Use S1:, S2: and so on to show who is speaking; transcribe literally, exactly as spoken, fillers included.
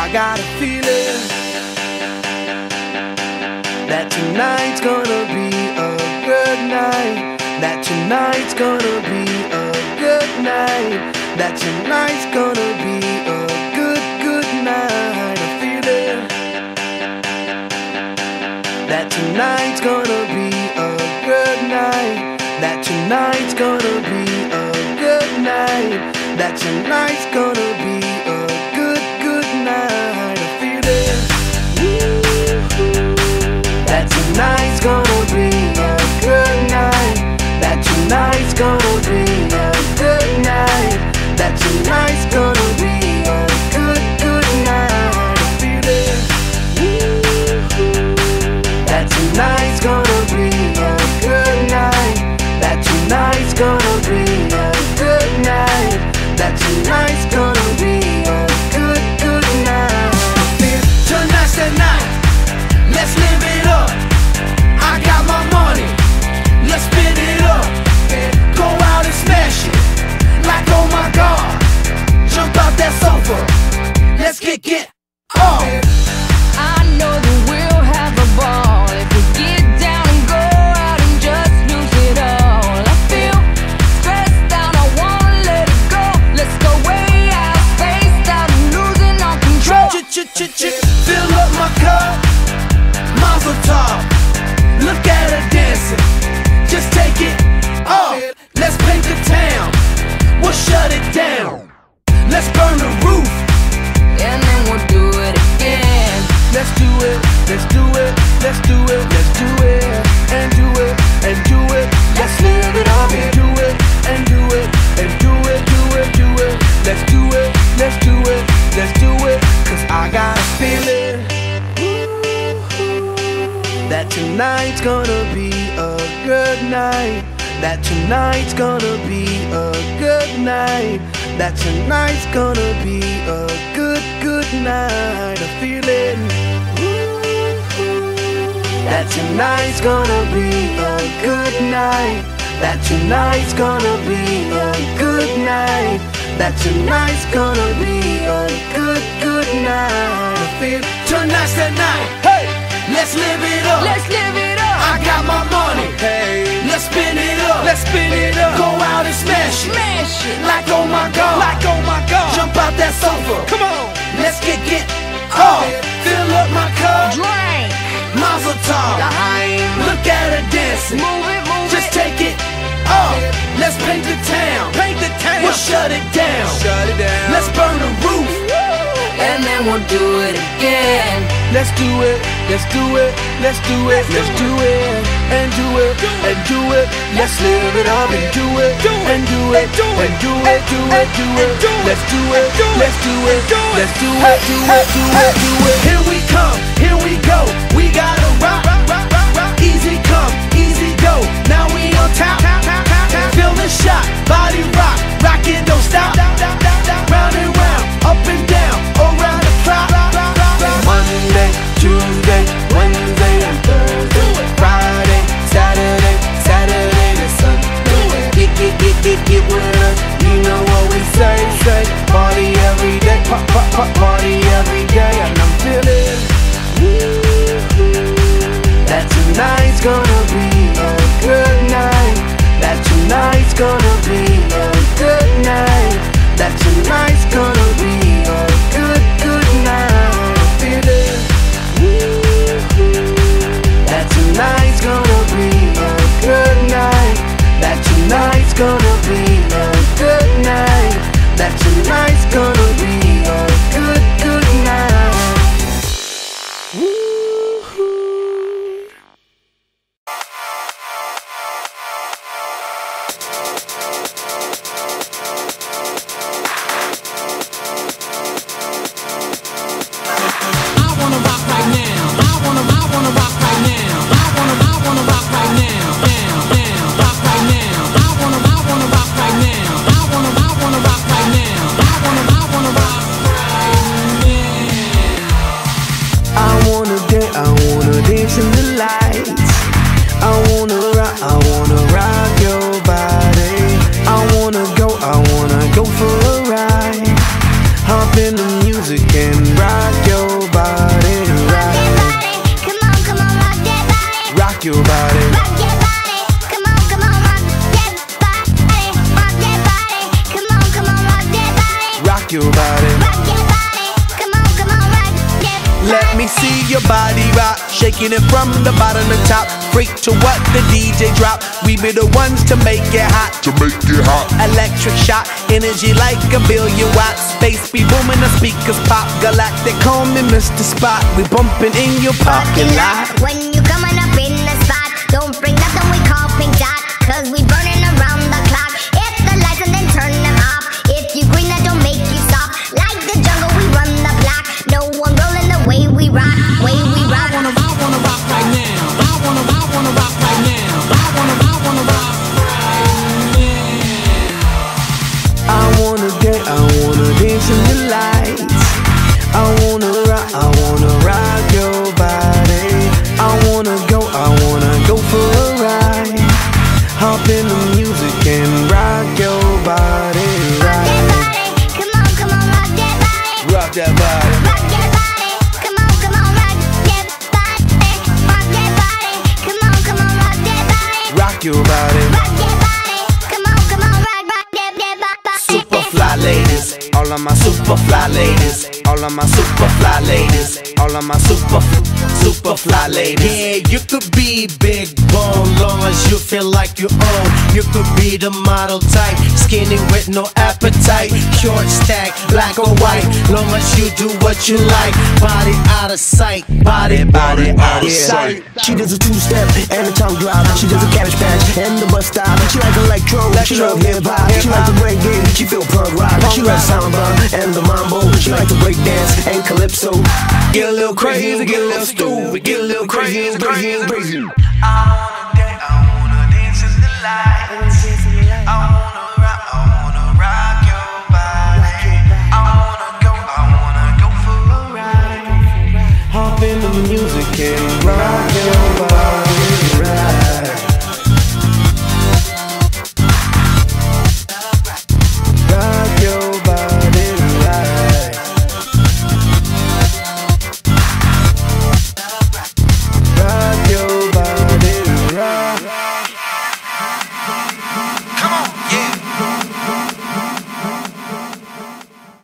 S1: I got a feeling that tonight's gonna be a good night. That tonight's gonna be a good night. That tonight's gonna be a good, good night. A feeling that tonight's gonna be a good night. That tonight's gonna be a good night. That tonight's gonna be a good, good night. A feeling that tonight's gonna be a good night. That tonight's gonna be a good night. That tonight's gonna be a good, good night. A feeling that tonight's gonna be a good night. That tonight's gonna be a good night. That tonight's gonna be a good, good night. Tonight's the night, let's live it up. I got my money, let's spin it up. Go out and smash it, like oh my God. Jump out that sofa, let's get, get off.
S2: I know that we'll have a ball if we get down and go out and just lose it all. I feel stressed out, I wanna let it go. Let's go way out, spaced out, and losing all control.
S1: Ch-ch-ch-ch, fill up my cup, Mazel tov. Look at her dancing, just take it off. Let's paint the town, we'll shut it down. Let's burn the roof,
S2: and then we'll do it again.
S1: let's do it, let's do it, let's do it, let's do it, and do it, and do it. Let's live it up and do it, and do it, and do it, do it, do it. Let's do it, let's do it, let's do it. Cause I got a feeling that tonight's gonna be a good night. That tonight's gonna be a good night. That tonight's gonna be a good, good night. A feeling that tonight's gonna be a good night. That tonight's gonna be a good night. That tonight's gonna be a good, good night. I feel tonight's the night. Hey, let's live it up.
S2: Let's live it up.
S1: I got my money. Hey, let's spin it up. Let's spin it up. Go out and smash it.
S2: Smash it.
S1: Like oh my God. Like oh my God. Jump out that sofa. Come on. Let's get get off. Fill up my cup.
S2: Drink.
S1: Mazel tov.
S2: Daheim.
S1: Look at her dancing.
S2: Move it, move
S1: Just
S2: it.
S1: take it off. Let's paint the town. Paint the town. We'll shut it down. Shut it down. Let's burn the roof.
S2: And then we'll do it again.
S1: Let's do it, let's do it, let's do it, let's do it, and do it, and do it. Let's live it up and do it, and do it, and do it, do it, do it. Let's do it, let's do it, let's do it, do it, do it, do it. Here we come, here we go. We gotta rock, easy come, easy go. Now we on top, feel the shot, body rock, rock it, don't stop. Round and round, up and down, around the clock. Monday, Tuesday, Wednesday, and Thursday, Friday, Saturday, Saturday to Sunday. Get, get, get, get, get with us. You know what we say, say. Party every day, pop, pop, pop, party every day. And I'm feeling that tonight's gonna be a good night. That tonight's gonna be a good night. That tonight's gonna be a good, good night. Feeling that tonight's gonna be a good night. That tonight's gonna be a good night. That tonight's gonna be a good, good night. In the lights, I wanna rock, I wanna rock your body. I wanna go, I wanna go for a ride. Hop in the music and rock Let me see your body rock, shaking it from the bottom to top. Freak to what the D J drop. We be the ones to make it hot.
S3: To make it hot.
S1: Electric shock, energy like a billion watts. Space be booming, the speakers pop. Galactic, call me Mister Spot. We bumping in your parking lot.
S4: When you coming up in the spot, don't bring nothing we call pink dot, cause we burning around the clock. Hit the lights and then turn them off. If you green, that don't make you stop. Like the jungle, we run the block. No one rolling the way we rock, way we rock.
S5: I wanna, I wanna rock right now. I wanna, I wanna rock right now. I wanna, I wanna rock right now.
S1: I wanna get, I wanna dance in the lights. I wanna rock, I wanna rock your body. I wanna go, I wanna go for a ride. Hop in the music and rock your body.
S4: Rock that body, come on, come on, rock that body.
S1: Rock that body.
S4: Rock that body, come on, come on, rock that body. Rock that body, come on, come on, rock that body.
S1: Rock your body.
S4: Rock that body, come on, come on, rock, rock that, that body.
S1: Super fly ladies, all of my super fly ladies, all of my super fly ladies, all of my super, super fly ladies.
S6: Yeah, you could be big bone, long as you feel like you own. You could be the model type, skinny with no appetite, short stack, black or white, long as you do what you like. Body out of sight, body, body out of sight.
S7: She does a two-step and a tongue drop. She does a cabbage patch and the bus stop. She like electro, she love hip-hop. She like the reggae, she feel punk rock. She like samba and the mambo. She like to break dance and calypso.
S1: Get a little crazy, get a little stupid, get a little crazy, crazy, crazy.
S8: I wanna dance, I wanna dance in the lights. I wanna rock, I wanna rock your body. I wanna go, I wanna go for a ride.
S1: Hop into the music and rock.